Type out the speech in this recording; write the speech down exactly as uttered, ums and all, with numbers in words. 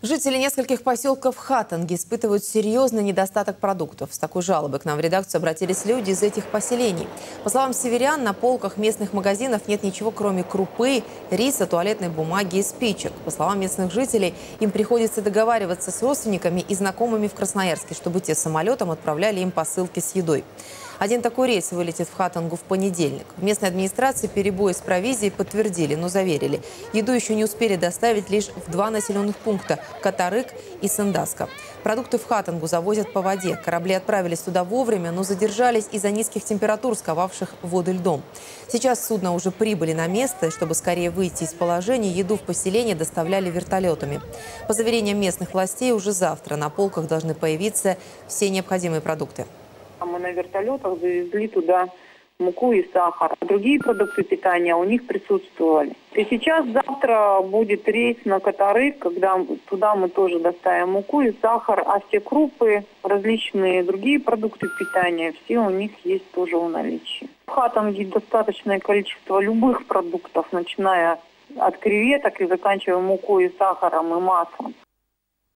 Жители нескольких поселков Хатанги испытывают серьезный недостаток продуктов. С такой жалобой к нам в редакцию обратились люди из этих поселений. По словам северян, на полках местных магазинов нет ничего, кроме крупы, риса, туалетной бумаги и спичек. По словам местных жителей, им приходится договариваться с родственниками и знакомыми в Красноярске, чтобы те самолетом отправляли им посылки с едой. Один такой рейс вылетит в Хатангу в понедельник. В местной администрации перебои с провизией подтвердили, но заверили. Еду еще не успели доставить лишь в два населенных пункта – Катарык и Сындаска. Продукты в Хатангу завозят по воде. Корабли отправились туда вовремя, но задержались из-за низких температур, сковавших воды льдом. Сейчас судно уже прибыли на место, и чтобы скорее выйти из положения, еду в поселение доставляли вертолетами. По заверениям местных властей, уже завтра на полках должны появиться все необходимые продукты. Мы на вертолетах завезли туда муку и сахар. Другие продукты питания у них присутствовали. И сейчас завтра будет рейс на Катарык, когда туда мы тоже доставим муку и сахар, а все крупы, различные другие продукты питания, все у них есть тоже в наличии. В Хатанге достаточное количество любых продуктов, начиная от креветок и заканчивая мукой и сахаром и маслом.